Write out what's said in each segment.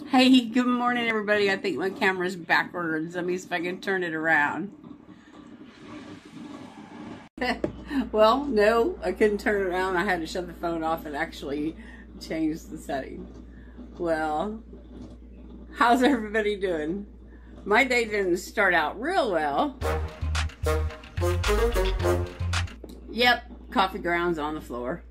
Hey, good morning everybody. I think my camera's backwards. Let me see if I can turn it around. Well, no, I couldn't turn it around. I had to shut the phone off and actually change the setting. Well, how's everybody doing? My day didn't start out real well. Yep, coffee grounds on the floor.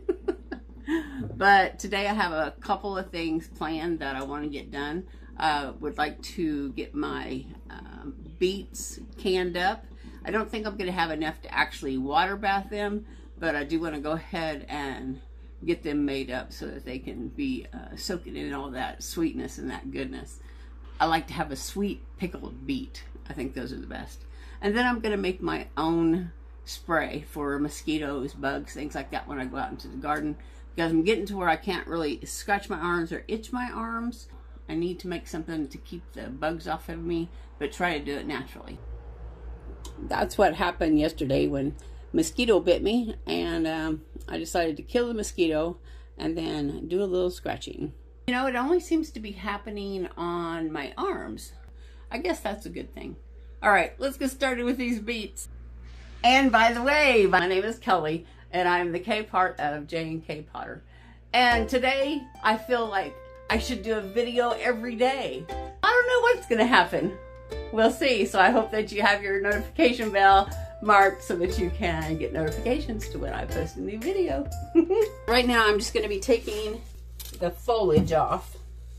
But today I have a couple of things planned that I want to get done. Would like to get my beets canned up. I don't think I'm going to have enough to actually water bath them, but I do want to go ahead and get them made up so that they can be soaking in all that sweetness and that goodness. I like to have a sweet pickled beet. I think those are the best. And then I'm going to make my own spray for mosquitoes, bugs, things like that when I go out into the garden. Because I'm getting to where I can't really scratch my arms or itch my arms. I need to make something to keep the bugs off of me, but try to do it naturally. That's what happened yesterday when mosquito bit me, and I decided to kill the mosquito and then do a little scratching. You know, it only seems to be happening on my arms. I guess that's a good thing. All right, let's get started with these beets. And by the way, my name is Kelly, and I'm the K part of J&KPotter. And today, I feel like I should do a video every day. I don't know what's gonna happen. We'll see. So I hope that you have your notification bell marked so that you can get notifications to when I post a new video. Right now, I'm just gonna be taking the foliage off.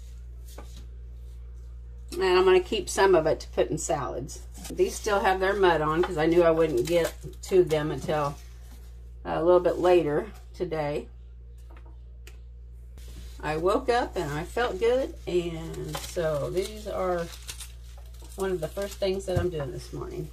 And I'm gonna keep some of it to put in salads. These still have their mud on because I knew I wouldn't get to them until a little bit later today. I woke up and I felt good, and so these are one of the first things that I'm doing this morning.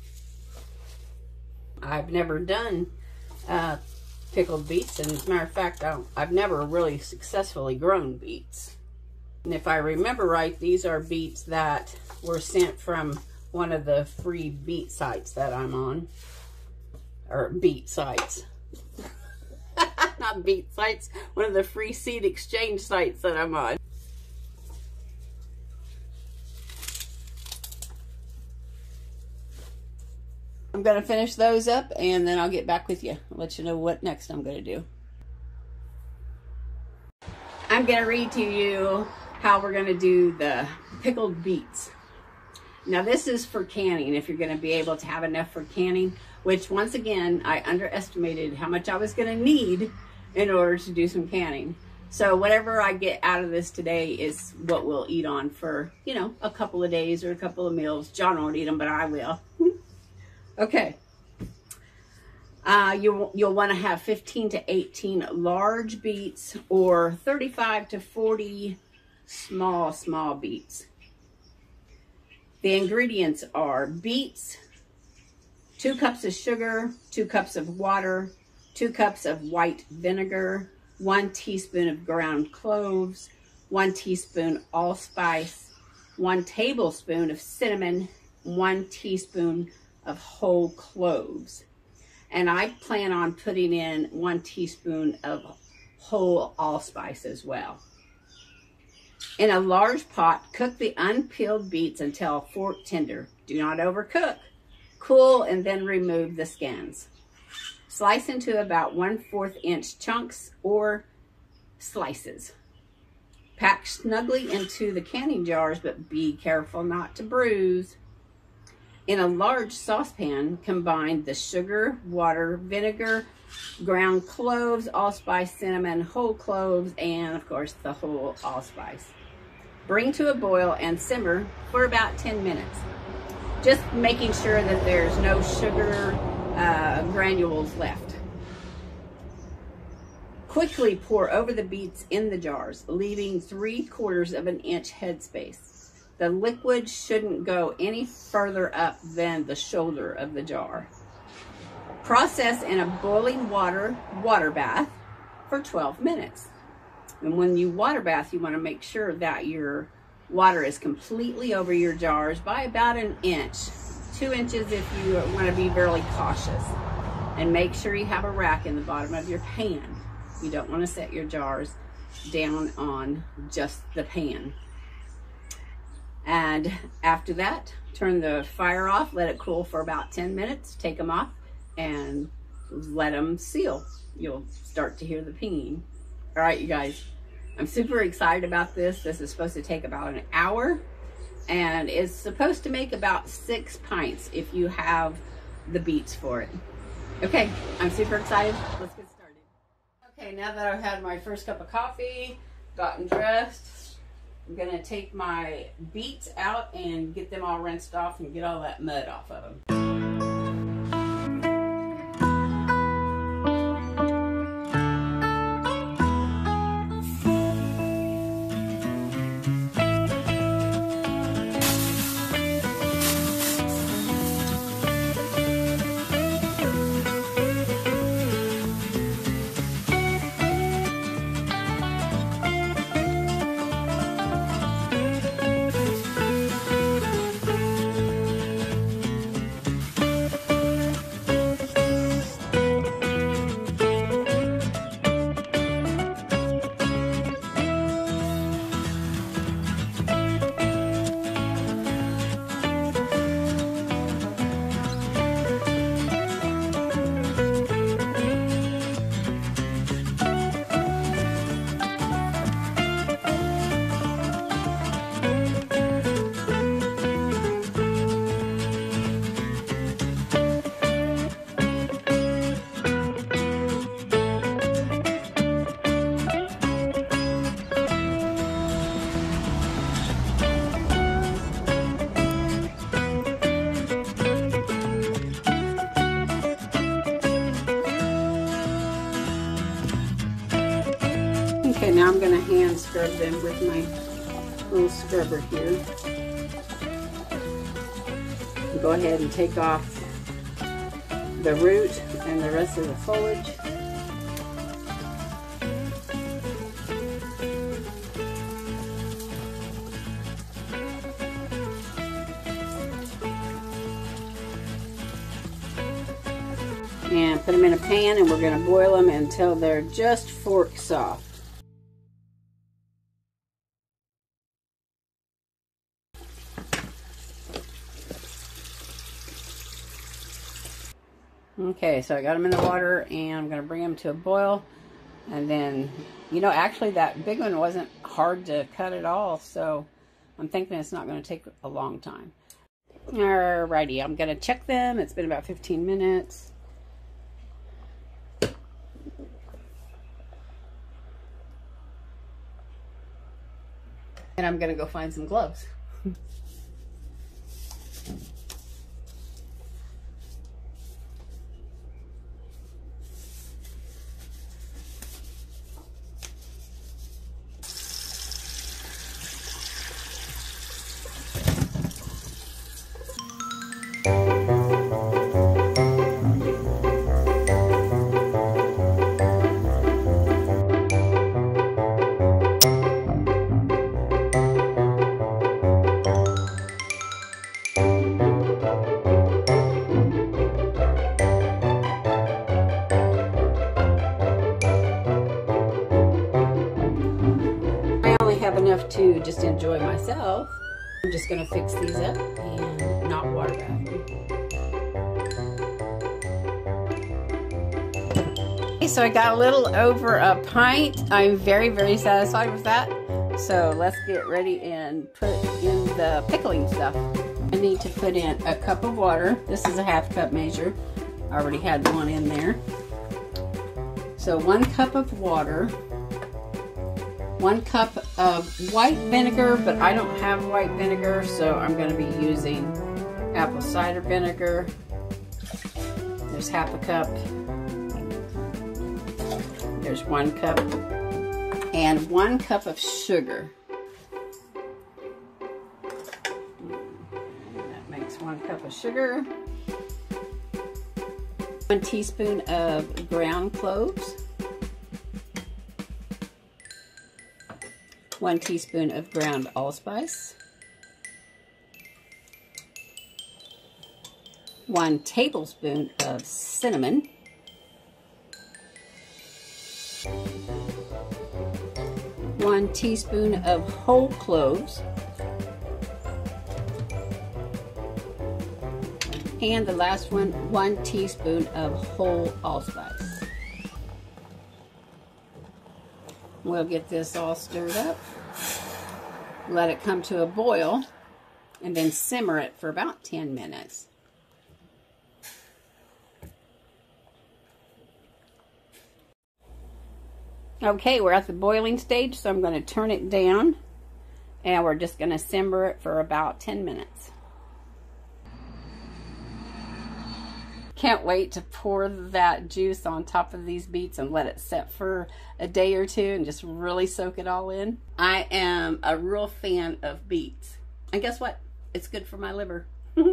I've never done pickled beets, and as a matter of fact, I've never really successfully grown beets. And if I remember right, these are beets that were sent from one of the free beet sites that I'm on. Or beet sites. Not beet sites. One of the free seed exchange sites that I'm on. I'm going to finish those up and then I'll get back with you. I'll let you know what next I'm going to do. I'm going to read to you how we're going to do the pickled beets. Now this is for canning, if you're going to be able to have enough for canning, which once again, I underestimated how much I was going to need in order to do some canning. So whatever I get out of this today is what we'll eat on for, you know, a couple of days or a couple of meals. John won't eat them, but I will. Okay. You'll want to have 15 to 18 large beets or 35 to 40 small beets. The ingredients are beets, 2 cups of sugar, 2 cups of water, 2 cups of white vinegar, 1 teaspoon of ground cloves, 1 teaspoon allspice, 1 tablespoon of cinnamon, 1 teaspoon of whole cloves. And I plan on putting in 1 teaspoon of whole allspice as well. In a large pot, cook the unpeeled beets until fork tender. Do not overcook. Cool and then remove the skins. Slice into about 1/4 inch chunks or slices. Pack snugly into the canning jars, but be careful not to bruise. In a large saucepan, combine the sugar, water, vinegar, ground cloves, allspice, cinnamon, whole cloves, and of course the whole allspice. Bring to a boil and simmer for about 10 minutes. Just making sure that there's no sugar granules left. Quickly pour over the beets in the jars, leaving 3/4 of an inch headspace. The liquid shouldn't go any further up than the shoulder of the jar. Process in a boiling water bath for 12 minutes. And when you water bath, you want to make sure that your water is completely over your jars by about 1 inch. 2 inches if you want to be very cautious. And make sure you have a rack in the bottom of your pan. You don't want to set your jars down on just the pan. And after that, turn the fire off, let it cool for about 10 minutes, take them off, and let them seal. You'll start to hear the pinging. All right, you guys, I'm super excited about this. This is supposed to take about an hour, and it's supposed to make about 6 pints if you have the beets for it. Okay, I'm super excited. Let's get started. Okay, now that I've had my first cup of coffee, gotten dressed, I'm gonna take my beets out and get them all rinsed off and get all that mud off of them. Okay, now I'm going to hand scrub them with my little scrubber here. Go ahead and take off the root and the rest of the foliage. And put them in a pan, and we're going to boil them until they're just fork soft. Okay, so I got them in the water, and I'm going to bring them to a boil. And then, you know, actually that big one wasn't hard to cut at all, so I'm thinking it's not going to take a long time. Alrighty, I'm going to check them. It's been about 15 minutes. And I'm going to go find some gloves. Enough to just enjoy myself. I'm just going to fix these up and not water bath them. Okay, so I got a little over a pint. I'm very, very satisfied with that. So let's get ready and put in the pickling stuff. I need to put in a cup of water. This is a half cup measure. I already had one in there. So 1 cup of water. 1 cup of white vinegar, but I don't have white vinegar, so I'm going to be using apple cider vinegar. There's half a cup. There's 1 cup. And 1 cup of sugar. That makes 1 cup of sugar. 1 teaspoon of ground cloves. 1 teaspoon of ground allspice, 1 tablespoon of cinnamon, 1 teaspoon of whole cloves, And the last one, 1 teaspoon of whole allspice. We'll get this all stirred up. Let it come to a boil and then simmer it for about 10 minutes. Okay, we're at the boiling stage, so I'm going to turn it down and we're just going to simmer it for about 10 minutes. Can't wait to pour that juice on top of these beets and let it set for a day or two and just really soak it all in. I am a real fan of beets. And guess what? It's good for my liver.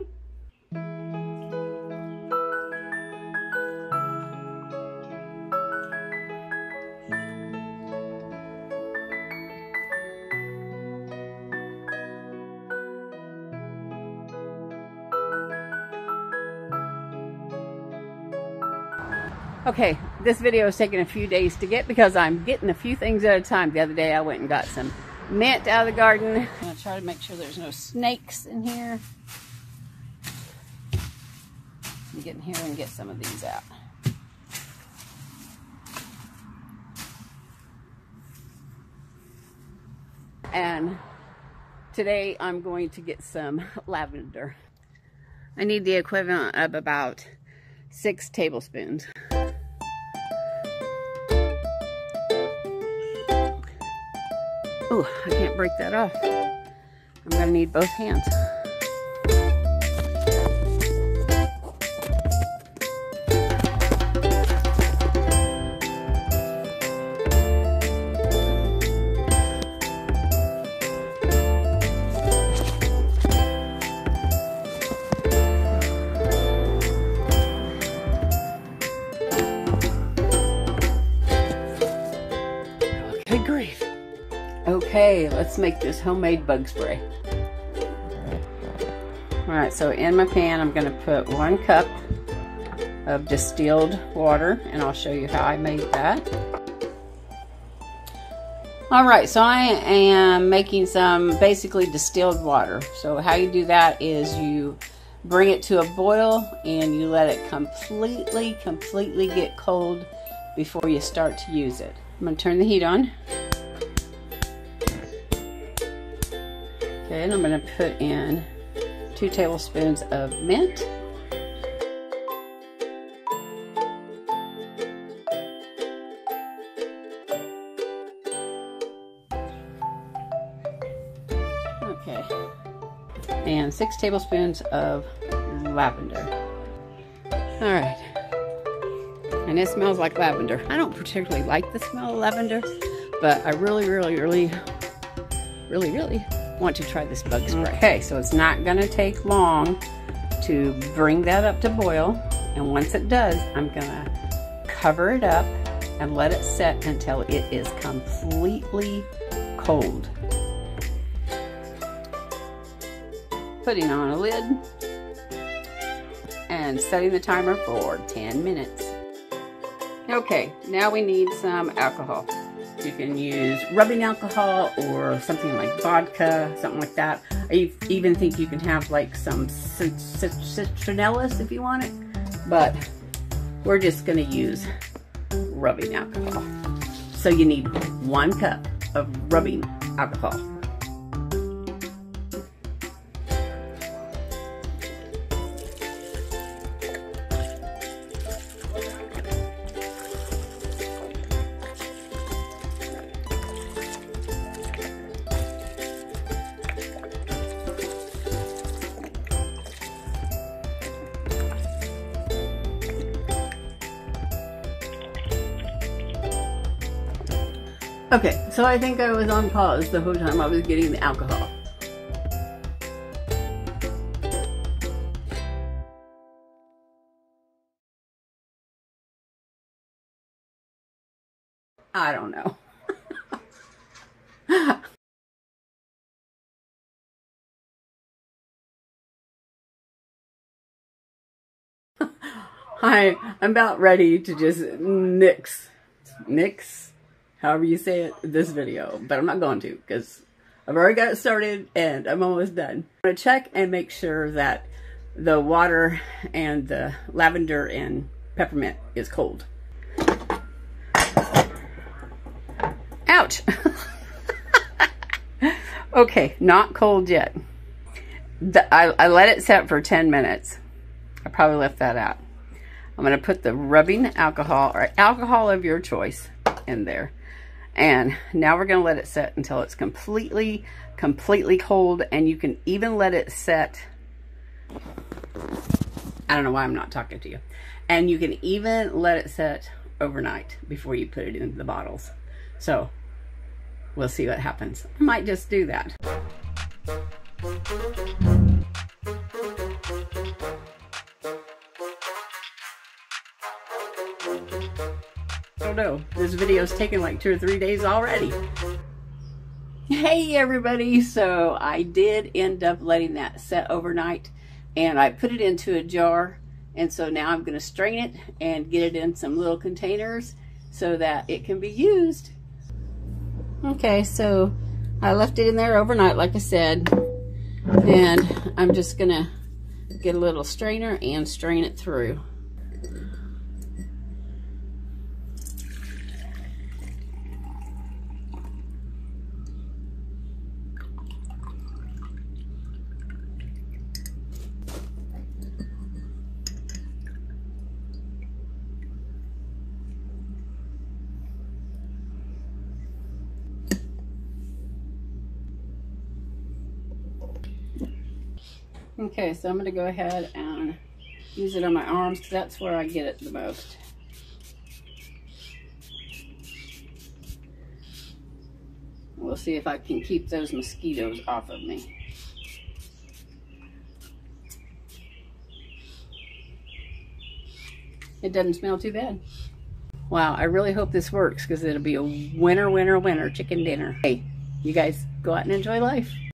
Okay, this video is taking a few days to get because I'm getting a few things at a time. The other day I went and got some mint out of the garden. I'm going to try to make sure there's no snakes in here. I'm get in here and get some of these out. And today I'm going to get some lavender. I need the equivalent of about 6 tablespoons. Oh, I can't break that off. I'm going to need both hands. Good grief. Okay, let's make this homemade bug spray. Alright, so in my pan I'm going to put 1 cup of distilled water, and I'll show you how I made that. Alright, so I am making some basically distilled water. So how you do that is you bring it to a boil and you let it completely get cold before you start to use it. I'm going to turn the heat on. Okay, and I'm going to put in 2 tablespoons of mint. Okay, and 6 tablespoons of lavender. All right, and it smells like lavender. I don't particularly like the smell of lavender, but I really want to try this bug spray. Okay, so it's not going to take long to bring that up to boil, and once it does, I'm going to cover it up and let it set until it is completely cold. Putting on a lid and setting the timer for 10 minutes. Okay, now we need some alcohol. You can use rubbing alcohol or something like vodka, something like that. I even think you can have like some citronellus if you want it, but we're just going to use rubbing alcohol. So you need 1 cup of rubbing alcohol. Okay, so I think I was on pause the whole time I was getting the alcohol. I don't know. I'm about ready to just nix, however you say it, this video, but I'm not going to because I've already got it started and I'm almost done. I'm going to check and make sure that the water and the lavender and peppermint is cold. Ouch. Okay, not cold yet. I let it set for 10 minutes. I probably left that out. I'm going to put the rubbing alcohol, or alcohol of your choice, in there. And now we're going to let it set until it's completely cold. And you can even let it set. I don't know why I'm not talking to you. And you can even let it set overnight before you put it in the bottles. So we'll see what happens. I might just do that. Oh no, this video's taken like 2 or 3 days already. Hey everybody, so I did end up letting that set overnight, and I put it into a jar, and so now I'm going to strain it and get it in some little containers so that it can be used. Okay, so I left it in there overnight like I said, and I'm just going to get a little strainer and strain it through. Okay, so I'm going to go ahead and use it on my arms because that's where I get it the most. We'll see if I can keep those mosquitoes off of me. It doesn't smell too bad. Wow, I really hope this works because it'll be a winner chicken dinner. Hey, you guys go out and enjoy life.